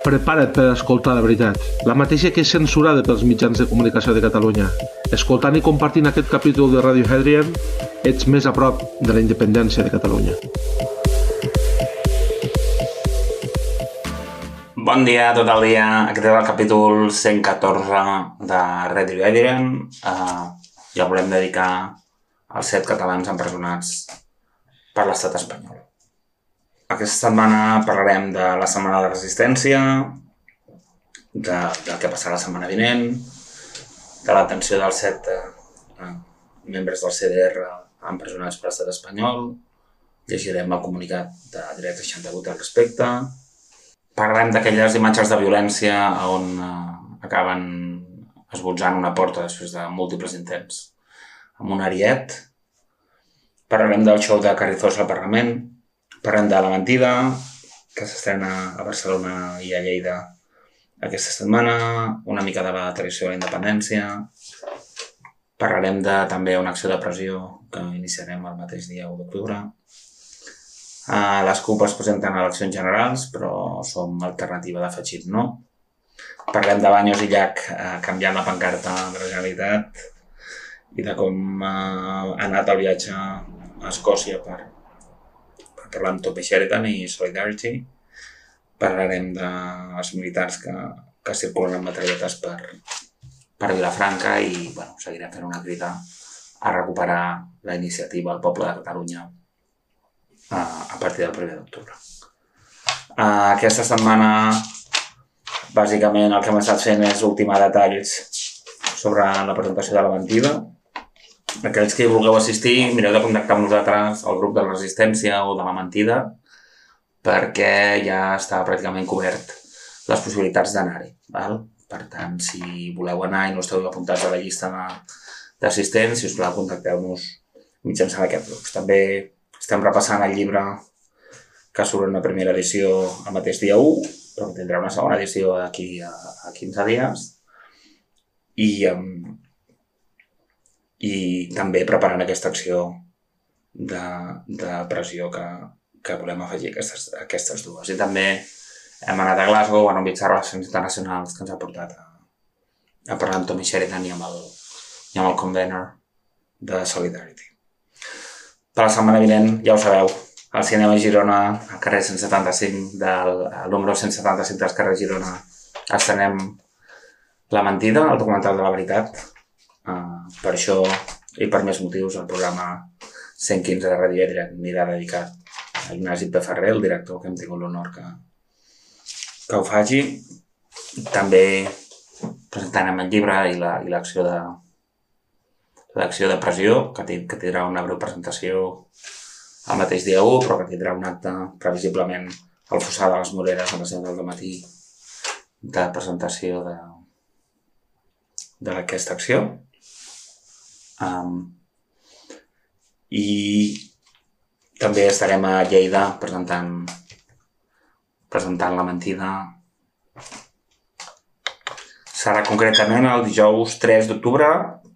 Prepara't per escoltar la veritat, la mateixa que és censurada pels mitjans de comunicació de Catalunya. Escoltant i compartint aquest capítol de Ràdio Hadrian, ets més a prop de la independència de Catalunya. Bon dia, tot el dia. Aquest és el capítol 114 de Ràdio Hadrian. Ja volem dedicar als 7 catalans empresonats per l'estat espanyol. Aquesta setmana parlarem de la Setmana de Resistència, del que passarà la setmana vinent, de la detenció dels 7 membres del CDR empresonats per l'estat espanyol, llegirem el comunicat de Direct 68 al respecte, parlarem d'aquelles imatges de violència on acaben esbotzant una porta després de múltiples intents amb un ariet, parlarem del show de Carrizosa al Parlament, parlem de La Mentida, que s'estrena a Barcelona i a Lleida aquesta setmana, una mica de la tradició de la independència. Parlarem de també una acció de pressió que iniciarem el mateix dia 1 d'octubre. Les CUP es presenten a eleccions generals, però som alternativa de Fachit no. Parlem de Baños i Llach canviant la pancarta de la Generalitat i de com ha anat el viatge a Escòcia per parlar amb Tope Sheridan i Solidarity. Parlarem dels militars que circulen amb metralletes per Vilafranca i seguirem fent una crida a recuperar la iniciativa al poble de Catalunya a partir del 1 d'octubre. Aquesta setmana, bàsicament, el que hem estat fent és ultimar detalls sobre la presentació de La Mentida. Aquells que hi vulgueu assistir, mireu de contactar amb nosaltres al grup de la Resistència o de La Mentida, perquè ja està pràcticament cobert les possibilitats d'anar-hi. Per tant, si voleu anar i no esteu apuntats a la llista d'assistents, si us plau, contacteu-nos mitjançant aquests grups. També estem repassant el llibre que surt en una primera edició el mateix dia 1, però que tindrà una segona edició d'aquí a 15 dies. I també preparant aquesta acció de pressió que volem afegir aquestes dues. I també hem anat a Glasgow, a enviar relacions internacionals que ens ha portat a parlar amb Tommy Sheridan i amb el convener de Solidarity. Per la setmana vinent, ja ho sabeu, al cinema Girona, al carrer 175, al número 175 del carrer Girona, estrenem La Mentida, el documental de la veritat. Per això i per més motius el programa 115 de Ràdio Hadrian anirà dedicat a Ignasi P. Ferrer, el director, que hem tingut l'honor que ho faci. També presentarem el llibre i l'acció de pressió, que tindrà una breu presentació el mateix dia 1, però que tindrà un acte previsiblement al Fossar de les Moreres a les 10 del matí de presentació d'aquesta acció. I també estarem a Lleida presentant La Mentida. Serà concretament el dijous 3 d'octubre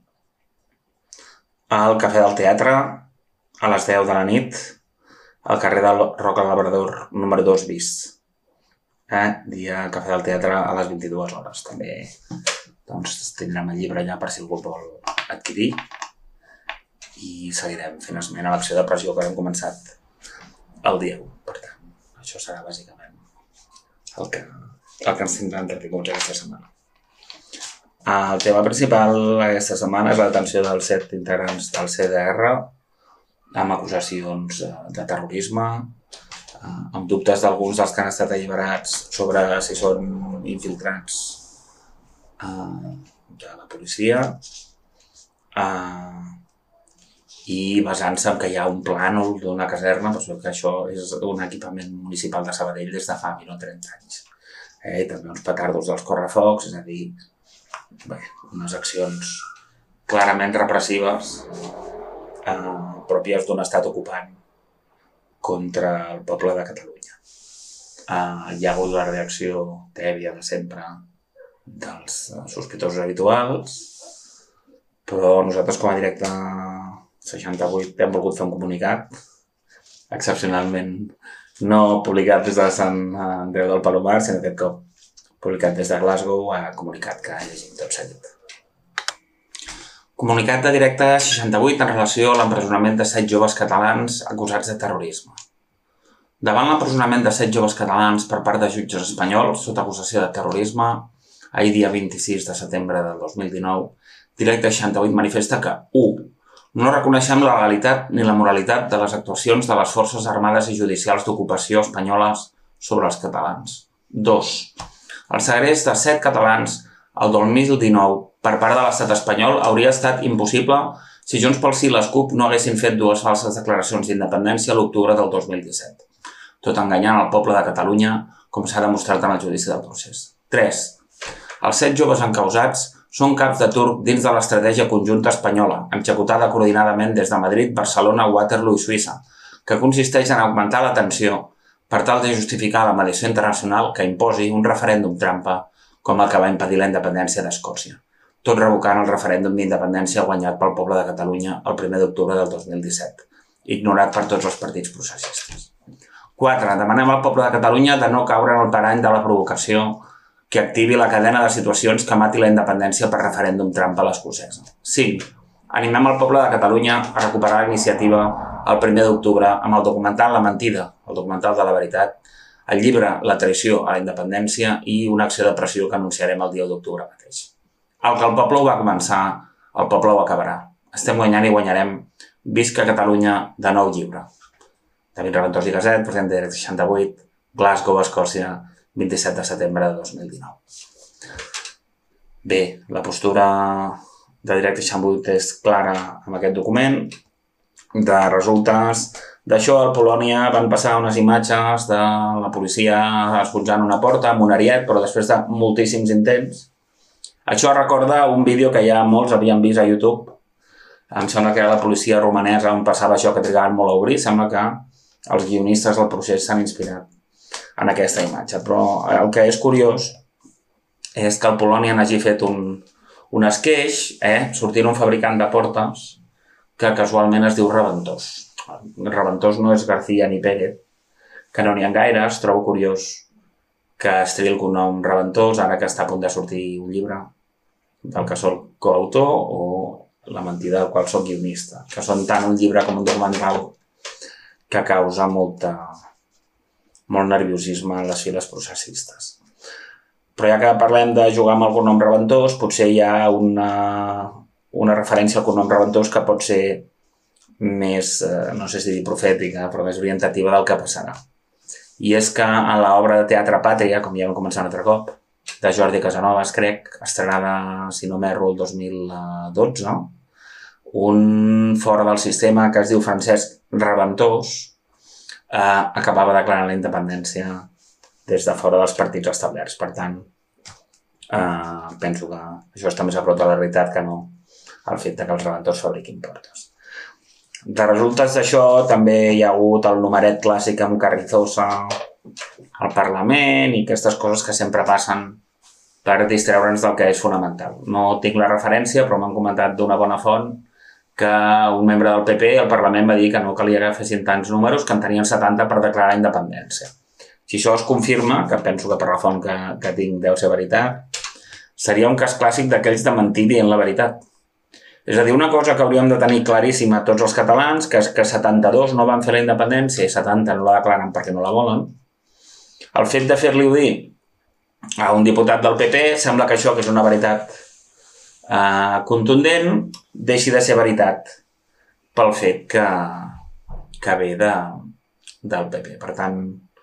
al Cafè del Teatre a les 10 de la nit al carrer del Roca Labrador número 2 bis. Dia Cafè del Teatre a les 22 hores. També tindrem el llibre allà per si algú vol adquirir i seguirem fent esment a l'acció de pressió que hem començat el dia 1. Per tant, això serà bàsicament el que ens tindrà entretinguts aquesta setmana. El tema principal aquesta setmana és la detenció dels 7 integrants del CDR amb acusacions de terrorisme, amb dubtes d'alguns dels que han estat alliberats sobre si són infiltrats de la policia, i basant-se en que hi ha un plànol d'una caserna, que això és un equipament municipal de Sabadell des de fa 30 anys. I també uns petardos dels correfocs, és a dir, unes accions clarament repressives pròpies d'un estat ocupant contra el poble de Catalunya. Hi ha hagut la reacció tèbia de sempre dels sospitosos habituals, però nosaltres com a Directe 68 hem volgut fer un comunicat, excepcionalment no publicat des de Sant Andreu del Palomar, sinó aquest cop publicat des de Glasgow, a comunicat que llegim tot seguit. Comunicat de Directe 68 en relació a l'empresonament de 7 joves catalans acusats de terrorisme. Davant l'empresonament de 7 joves catalans per part de jutges espanyols sota acusació de terrorisme, ahir dia 26 de setembre del 2019, Directe 68 manifesta que 1. No reconeixem la legalitat ni la moralitat de les actuacions de les forces armades i judicials d'ocupació espanyoles sobre els catalans. 2. El segrest de 7 catalans el 2019 per part de l'estat espanyol hauria estat impossible si Junts pel Sí i les CUP no haguessin fet 2 falses declaracions d'independència a l'octubre del 2017, tot enganyant el poble de Catalunya, com s'ha demostrat en el judici del procés. 3. Els 7 joves encausats són caps de turc dins de l'estratègia conjunta espanyola, executada coordinadament des de Madrid, Barcelona, Waterloo i Suïssa, que consisteix en augmentar la tensió per tal de justificar la mediació internacional que imposi un referèndum trampa com el que va impedir la independència d'Escòcia, tot revocant el referèndum d'independència guanyat pel poble de Catalunya el 1 d'octubre del 2017, ignorat per tots els partits processistes. 4. Demanem al poble de Catalunya de no caure en el parany de la provocació que activi la cadena de situacions que mati la independència per referèndum trampa a l'escocesa. 5. Animem al poble de Catalunya a recuperar la iniciativa el 1 d'octubre amb el documental La mentida, el documental de la veritat, el llibre La traïció a la independència i una acció de pressió que anunciarem el dia d'octubre mateix. El que el poble ho va començar, el poble ho acabarà. Estem guanyant i guanyarem. Visca Catalunya de nou lliure. David Raventós i Gaset, president de Directe 68, Glasgow, Escòcia, 27 de setembre de 2019. Bé, la postura de Directe 68 és clara amb aquest document. De resultes d'això, a Polònia van passar unes imatges de la policia esponjant una porta amb un ariet, però després de moltíssims intents. Això recorda un vídeo que ja molts havien vist a YouTube. Em sembla que era la policia romanesa on passava això que trigaven molt a obrir. Sembla que els guionistes del procés s'han inspirat en aquesta imatge. Però el que és curiós és que el Polònia n'hagi fet un esqueix, sortint un fabricant de portes que casualment es diu Raventós. Raventós no és García ni Pérez, que no n'hi ha gaires. Trobo curiós que es triï el cognom Raventós, ara que està a punt de sortir un llibre del que soc coautor, o La mentida del qual soc guionista, que són tant un llibre com un documental que causa molt nerviosisme en les files processistes. Però ja que parlem de jugar amb el cognom Raventós, potser hi ha una referència al cognom Raventós que pot ser més, no sé si dir profètica, però més orientativa del que passarà. I és que en l'obra de teatre Pàtria, com ja vam començar un altre cop, de Jordi Casanovas, crec, estrenada, si no m'erro, el 2012, un fora del sistema que es diu Francesc Raventós acabava declarant la independència des de fora dels partits establerts. Per tant, penso que això està més a prop de la realitat que no el fet que els Raventós fabriquin portes. De resultes d'això també hi ha hagut el numeret clàssic amb Carrizosa al Parlament i aquestes coses que sempre passen per distreure'ns del que és fonamental. No tinc la referència, però m'han comentat d'una bona font que un membre del PP al Parlament va dir que no calia que fessin tants números, que en tenien 70 per declarar la independència. Si això es confirma, que penso que per la font que tinc deu ser veritat, seria un cas clàssic d'aquells de mentir dient la veritat. És a dir, una cosa que hauríem de tenir claríssima tots els catalans, que és que 72 no van fer la independència i 70 no la declaren perquè no la volen. El fet de fer-li-ho dir a un diputat del PP sembla que això, que és una veritat contundent, deixi de ser veritat pel fet que ve del PP. Per tant,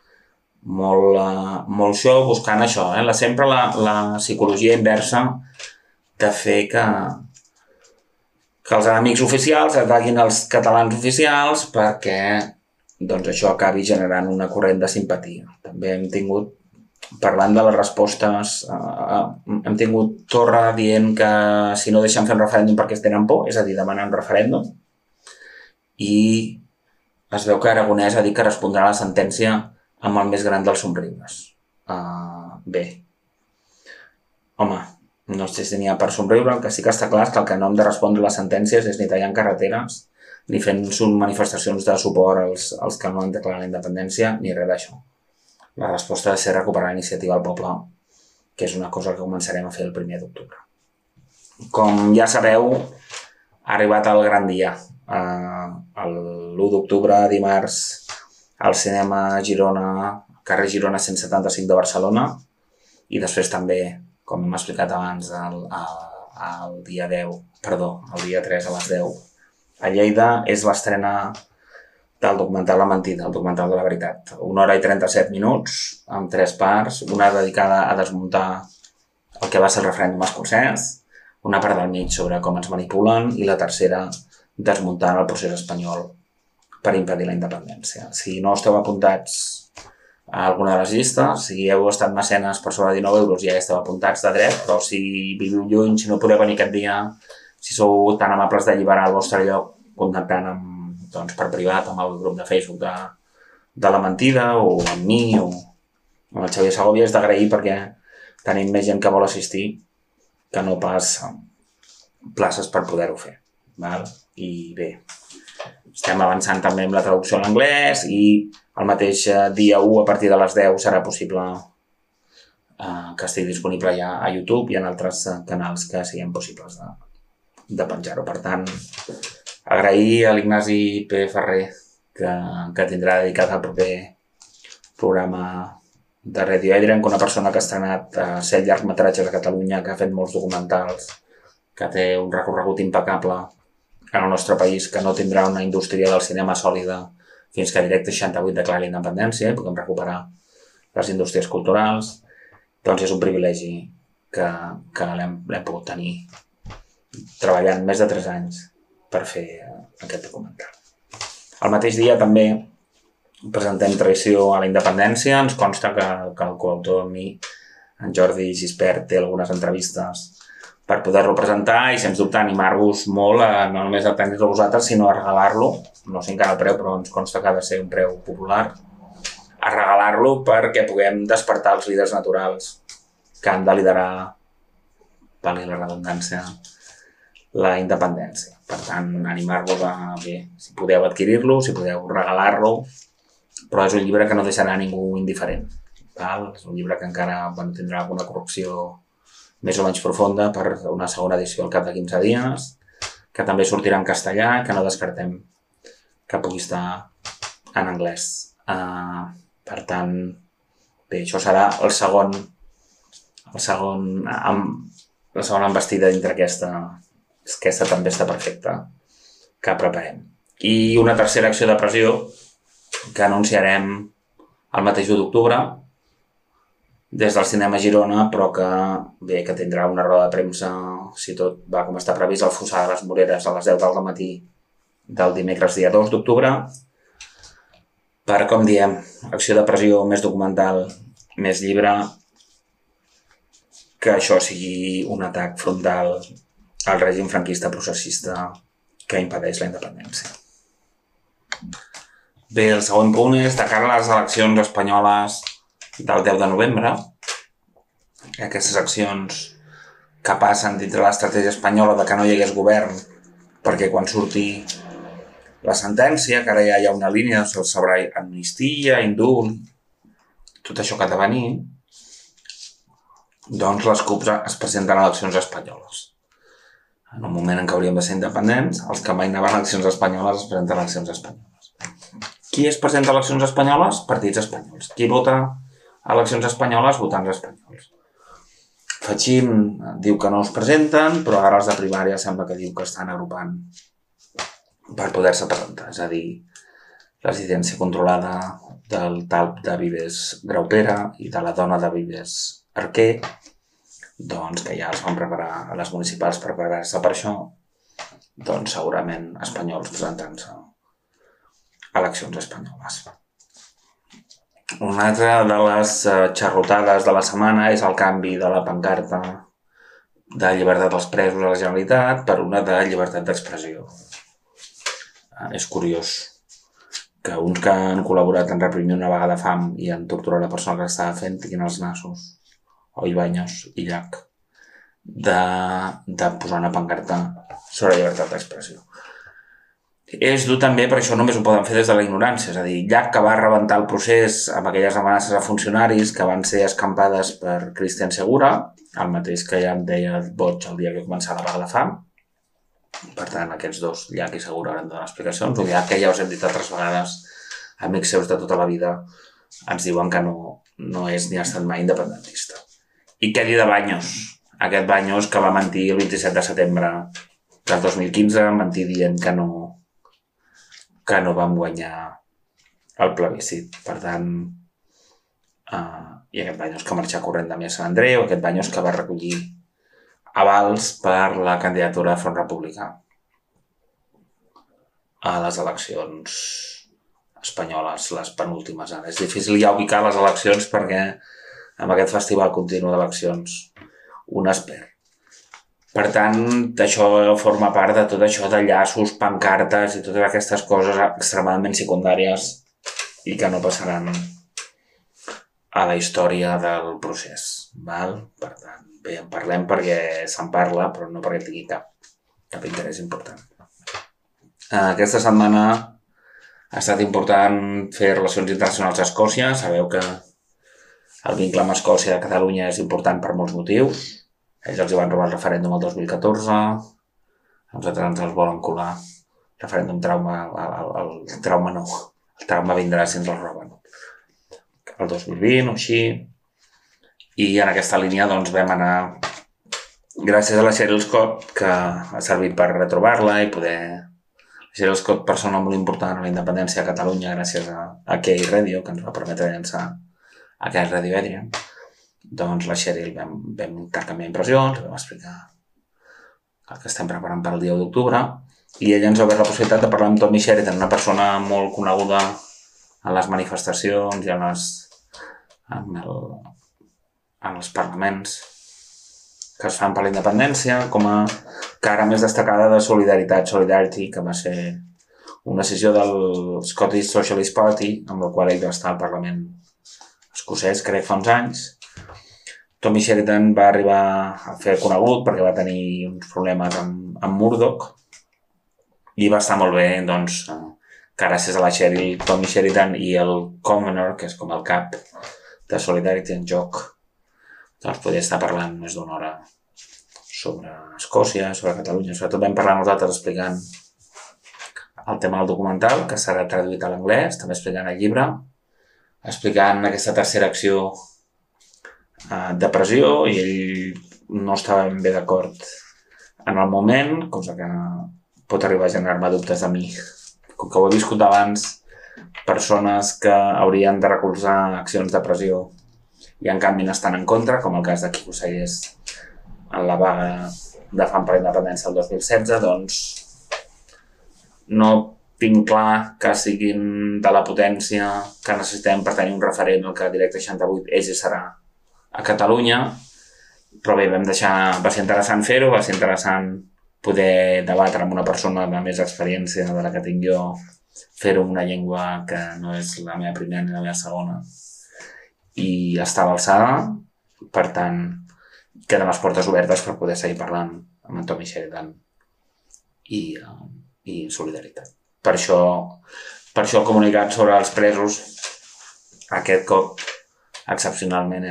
molt show buscant això, sempre la psicologia inversa de fer que els enemics oficials ataquin els catalans oficials perquè això acabi generant una corrent de simpatia. També hem tingut, parlant de les respostes, hem tingut Torra dient que si no deixen fer un referèndum perquè es tenen por, és a dir, demanar un referèndum, i es veu que Aragonès ha dit que respondrà a la sentència amb el més gran dels somriures. Bé, home, no sé si n'hi ha per somriure, el que sí que està clar és que el que no hem de respondre a les sentències és ni tallant carreteres, ni fent manifestacions de suport als que no han declarat la independència, ni res d'això. La resposta ha de ser recuperar la iniciativa del poble, que és una cosa que començarem a fer el 1 d'octubre. Com ja sabeu, ha arribat el gran dia. L'1 d'octubre, dimarts, al cinema Girona, carrer Girona 175 de Barcelona, i després també, com hem explicat abans, el dia 3 a les 10. A Lleida és l'estrena del documental La mentida, el documental de la veritat. 1 hora i 37 minuts, amb 3 parts, una dedicada a desmuntar el que va ser el referèndum escocès, una part del mig sobre com ens manipulen i la tercera desmuntant el procés espanyol per impedir la independència. Si no esteu apuntats a alguna de les llistes, si heu estat mecenes per sobre de 19 euros ja esteu apuntats de dret, però si viviu lluny, si no podeu venir aquest dia, si sou tan amables d'alliberar el vostre lloc contactant per privat amb el grup de Facebook de La mentida o amb mi o amb el Xavier Segovia, és d'agrair perquè tenim més gent que vol assistir que no pas places per poder-ho fer. I bé, estem avançant també amb la traducció a l'anglès i el mateix dia 1 a partir de les 10 serà possible que estigui disponible ja a YouTube i en altres canals que siguin possibles de penjar-ho. Per tant, agrair a l'Ignasi P. Ferrer que tindrà dedicat al proper programa de Radio Adrian, una persona que ha estrenat 7 llargmetratges a Catalunya, que ha fet molts documentals, que té un recorregut impecable en el nostre país, que no tindrà una indústria del cinema sòlida fins que Directe 68 declari la independència i puguem recuperar les indústries culturals. Doncs és un privilegi que l'hem pogut tenir treballant més de 3 anys per fer aquest documental. El mateix dia també presentem Traïció a la independència. Ens consta que el coautor amb mi, en Jordi Gispert, té algunes entrevistes per poder-lo presentar i, sens dubte, animar-vos molt no només a tenir-lo vosaltres, sinó a regalar-lo. No sé encara el preu, però ens consta que ha de ser un preu popular. A regalar-lo perquè puguem despertar els líders naturals que han de liderar, valgui la redundància, la independència. Per tant, animar-vos a, bé, si podeu adquirir-lo, si podeu regalar-lo, però és un llibre que no deixarà ningú indiferent. És un llibre que encara tindrà alguna correcció més o menys profunda per una segona edició al cap de 15 dies, que també sortirà en castellà, que no descartem que pugui estar en anglès. Per tant, bé, això serà la segona embestida dintre aquesta tempesta perfecta que preparem. I una tercera acció de pressió que anunciarem el mateix 1 d'octubre des del cinema Girona, però que tindrà una roda de premsa, si tot va com està previst, al Fossar de les Moreres a les 10 del matí del dimecres dia 2 d'octubre, per, com diem, acció de pressió, més documental, més llibre, que això sigui un atac frontal al règim franquista processista que impedeix la independència. Bé, el segon punt és de cara a les eleccions espanyoles del 10 de novembre. Aquestes accions que passen dintre l'estratègia espanyola de que no hi hagués govern perquè quan surti la sentència, que ara ja hi ha una línia sobre amnistia, indult, tot això que ha de venir, doncs les CUP es presenten a eleccions espanyoles. En un moment en què hauríem de ser independents, els que mai anaven a eleccions espanyoles es presenten a eleccions espanyoles. Qui es presenta a eleccions espanyoles? Partits espanyols. Qui vota a eleccions espanyoles? Votants espanyols. Fachín diu que no es presenten, però ara els de primària sembla que diu que estan agrupant per poder-se presentar. És a dir, la residència controlada del talp de Vives Graupera i de la dona de Vives Arquer, doncs que ja els van preparar a les municipals per preparar-se per això, doncs segurament espanyols presentant-se a eleccions espanyoles. Una altra de les xarrotades de la setmana és el canvi de la pancarta de llibertat dels presos a la Generalitat per una de llibertat d'expressió. És curiós que uns que han col·laborat en reprimir una vaga de fam i en torturar la persona que l'estava fent tinguin els nassos, o Ibáñez i Llach, de posar una pancarta sobre llibertat d'expressió. és dur també, per això només ho poden fer des de la ignorància. És a dir, Llach, que va rebentar el procés amb aquelles amenaces a funcionaris que van ser escampades per Cristian Segura, el mateix que ja em deia boig el dia que començava la vaga de fam. Per tant, aquests dos, Llach i Segura, hauran de donar explicacions. O Llach, que ja us hem dit altres vegades, amics seus de tota la vida, ens diuen que no és ni ha estat mai independentista. I què dir de Baños? Aquest Baños que va mentir el 27 de setembre del 2015, mentir dient que no vam guanyar el plebiscit. Per tant, i aquest Baños que marxà corrent de Sant Andreu, aquest Baños que va recollir avals per la candidatura de Front Republicà a les eleccions espanyoles, les penúltimes. És difícil ja ubicar les eleccions perquè amb aquest festival continu d'eleccions un es perd. Per tant, això forma part de tot això de llaços, pancartes i totes aquestes coses extremadament secundàries i que no passaran a la història del procés. Val? Per tant, bé, en parlem perquè se'n parla, però no perquè tingui cap interès important. Aquesta setmana ha estat important fer relacions internacionals a Escòcia. Sabeu que el vincle amb Escòcia de Catalunya és important per molts motius. Ells els van robar el referèndum el 2014, a nosaltres ens els volen colar. Referèndum trauma, el trauma no, el trauma vindrà si ens el roben. El 2020 o així. I en aquesta línia doncs vam anar, gràcies a la Cheryl Scott, que ha servit per retrobar-la i poder... La Cheryl Scott, persona molt important a la independència de Catalunya, gràcies a Key Radio, que ens va permetre llançar a Key Radio Adrian. Doncs la Cheryl vam intercanviar impressions, vam explicar el que estem preparant per al dia 1 d'octubre i ella ens ha obert la possibilitat de parlar amb Tommy Sheridan, una persona molt coneguda en les manifestacions i en els parlaments que es fan per la independència, com a cara més destacada de Solidarity, que va ser una decisió del Scottish Socialist Party, amb el qual ell va estar al Parlament escocès, crec, fa uns anys. Tommy Sheridan va arribar a fer conegut perquè va tenir uns problemes amb Murdoch i va estar molt bé, doncs, que gràcies a la Cheryl, Tommy Sheridan i el Convener, que és com el cap de Solidarity en joc, doncs podia estar parlant més d'una hora sobre Escòcia, sobre Catalunya. Sobretot vam parlar nosaltres explicant el tema del documental, que serà traduït a l'anglès, també explicant el llibre, explicant aquesta tercera acció de pressió i ell no estava ben bé d'acord en el moment, cosa que pot arribar a generar-me dubtes de mi. Com que ho he viscut abans, persones que haurien de recolzar accions de pressió i en canvi n'estan en contra, com el cas de Quico Sayers en la vaga de fam per la independència del 2016, doncs no tinc clar que siguin de la potència que necessitem per tenir un referent al que Directe 68 és i serà a Catalunya, però bé, va ser interessant fer-ho, va ser interessant poder debatre amb una persona de més experiència de la que tinc jo, fer-ho en una llengua que no és la meva primera ni la meva segona, i estar a l'alçada. Per tant, queden les portes obertes per poder seguir parlant amb en Tommy Sheridan i Solidaritat. Per això el comunicat sobre els presos aquest cop excepcionalment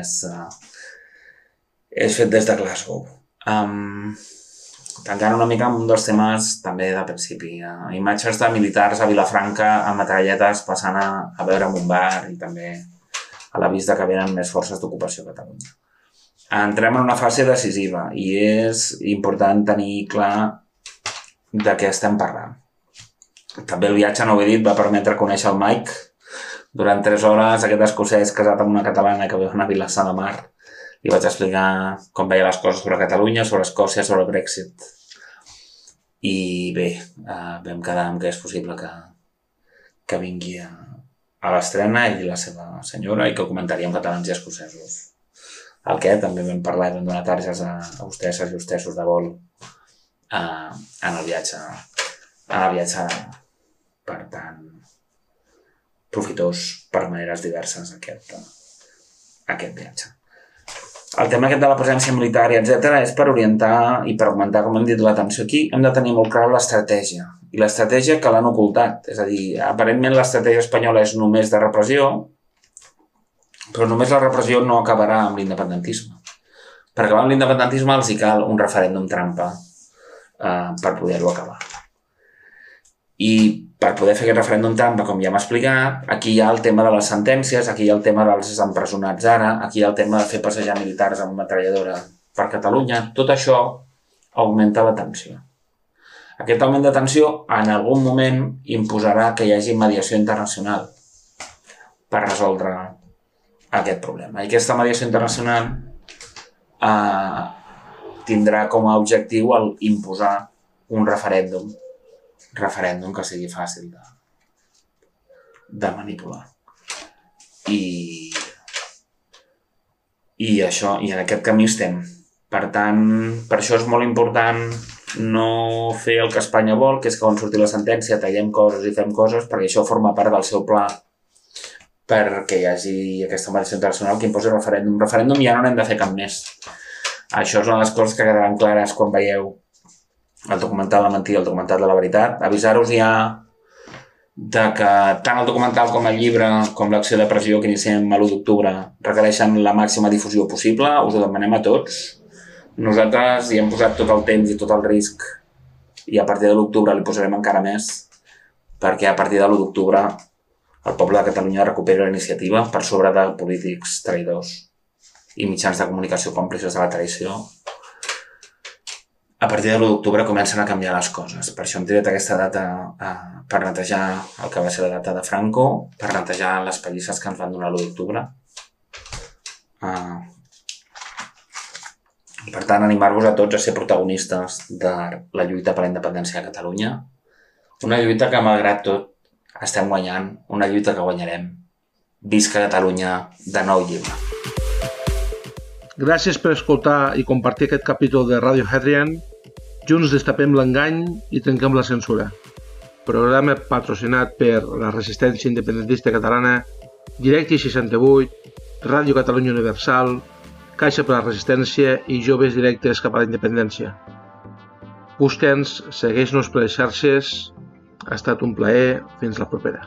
és fet des de Glasgow. Tancant una mica amb un dels temes també de principi. Imatges de militars a Vilafranca amb metralletes passant a veure en un bar i també a l'avís que venen més forces d'ocupació a Catalunya. Entrem en una fase decisiva i és important tenir clar de què estem parlant. També el viatge, no ho he dit, va permetre conèixer el Mike. Durant 3 hores, aquest escocès casat amb una catalana que viu a Vilassar de Mar, li vaig explicar com veia les coses sobre Catalunya, sobre Escòcia, sobre el Brexit. I bé, vam quedar amb que és possible que vingui a l'estrena ell i la seva senyora i que ho comentaria en catalans i escocesos. El que també vam parlar i vam donar targes a hostesses i hostessos de vol en el viatge. Per tant, profitós per maneres diverses aquest viatge. el tema aquest de la presència militar i etc. és per orientar i per augmentar, com hem dit, l'atenció. Aquí hem de tenir molt clar l'estratègia. I l'estratègia que l'han ocultat. És a dir, aparentment l'estratègia espanyola és només de repressió, però només la repressió no acabarà amb l'independentisme. Per acabar amb l'independentisme els hi cal un referèndum trampa per poder-ho acabar. I per poder fer aquest referèndum trampa, com ja hem explicat, aquí hi ha el tema de les sentències, aquí hi ha el tema dels empresonats ara, aquí hi ha el tema de fer passejar militars amb metralladora per Catalunya. Tot això augmenta la tensió. Aquest augment de tensió en algun moment imposarà que hi hagi mediació internacional per resoldre aquest problema. I aquesta mediació internacional tindrà com a objectiu imposar un referèndum que sigui fàcil de manipular. I això, i en aquest camí estem. Per tant, per això és molt important no fer el que Espanya vol, que és que quan surti la sentència tallem coses i fem coses, perquè això forma part del seu pla perquè hi hagi aquesta mediació internacional que imposi referèndum. Referèndum ja no n'hem de fer cap més. Això és una de les coses que quedaran clares quan veieu el documental La mentida, el documental de la veritat. Avisar-vos ja de que tant el documental com el llibre, com l'acció de pressió que iniciem a l'1 d'octubre, requereixen la màxima difusió possible. Us ho demanem a tots. Nosaltres hi hem posat tot el temps i tot el risc i a partir de l'1 li posarem encara més, perquè a partir de l'1 d'octubre el poble de Catalunya recuperi la iniciativa per sobre de polítics traïdors i mitjans de comunicació còmplices de la traïció. A partir de l'1 d'octubre comencen a canviar les coses. Per això hem triat aquesta data per netejar el que va ser la data de Franco, per netejar les pallisses que ens van donar l'1 d'octubre. Per tant, animar-vos a tots a ser protagonistes de la lluita per la independència de Catalunya. Una lluita que, malgrat tot, estem guanyant. Una lluita que guanyarem. Visca Catalunya, de nou lliure. Gràcies per escoltar i compartir aquest capítol de Radio Hadrian. Junts destapem l'engany i trenquem la censura. Programa patrocinat per la Resistència Independentista Catalana, Directi 68, Ràdio Catalunya Universal, Caixa per la Resistència i Joves Directes cap a la Independència. Busca'ns, segueix-nos per les xarxes. Ha estat un plaer. Fins la propera.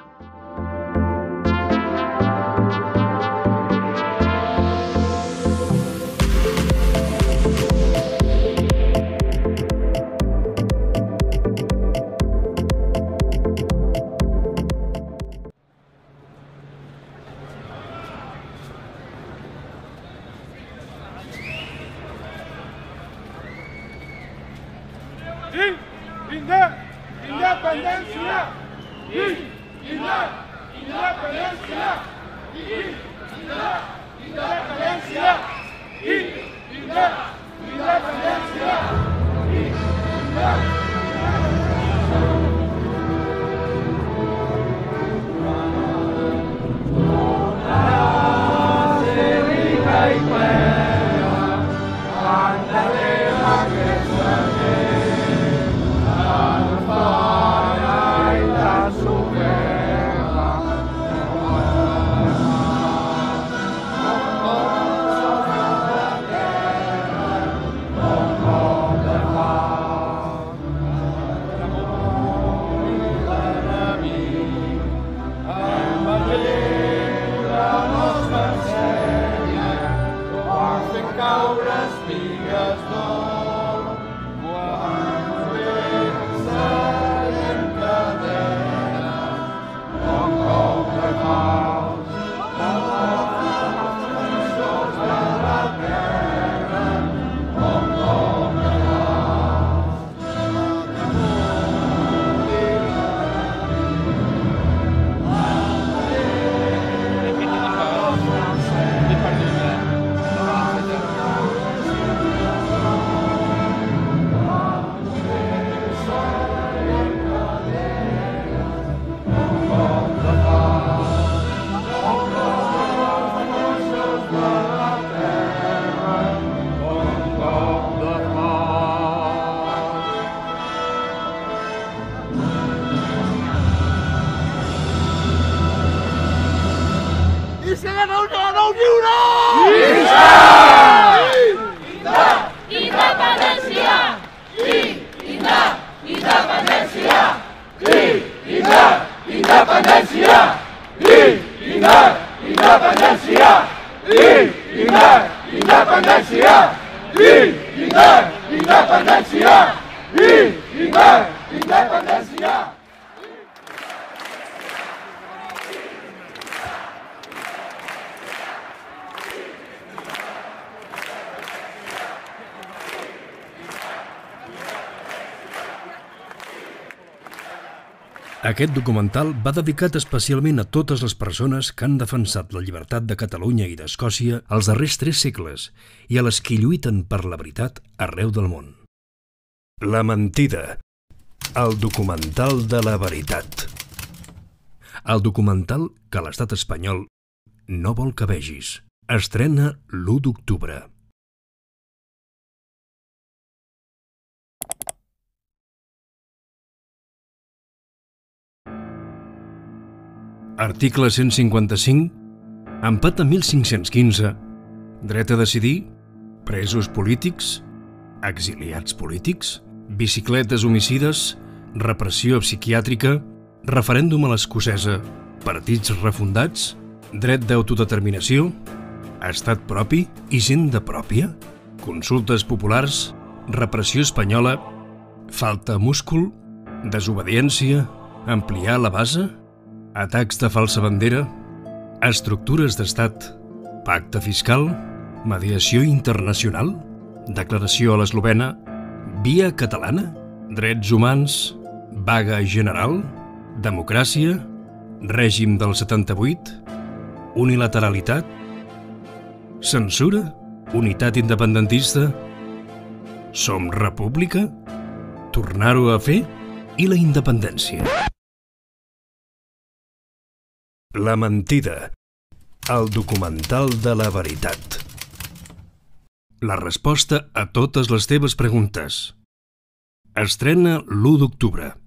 Visca Catalunya, de nou lliure! Visca! Independència! Independència! Independència! Independència! Independència! Aquest documental va dedicat especialment a totes les persones que han defensat la llibertat de Catalunya i d'Escòcia els darrers 3 segles i a les que lluiten per la veritat arreu del món. La mentida. El documental de la veritat. El documental que l'estat espanyol no vol que vegis. Estrena l'1 d'octubre. Article 155, empat a 1515, dret a decidir, presos polítics, exiliats polítics, bicicletes homicides, repressió psiquiàtrica, referèndum a l'escocesa, partits refundats, dret d'autodeterminació, estat propi, hisenda pròpia, consultes populars, repressió espanyola, falta múscul, desobediència, ampliar la base, atacs de falsa bandera, estructures d'estat, pacte fiscal, mediació internacional, declaració a l'eslovena, via catalana, drets humans, vaga general, democràcia, règim del 78, unilateralitat, censura, unitat independentista, som república, tornar-ho a fer i la independència. La mentida. El documental de la veritat. La resposta a totes les teves preguntes. Estrena l'1 d'octubre.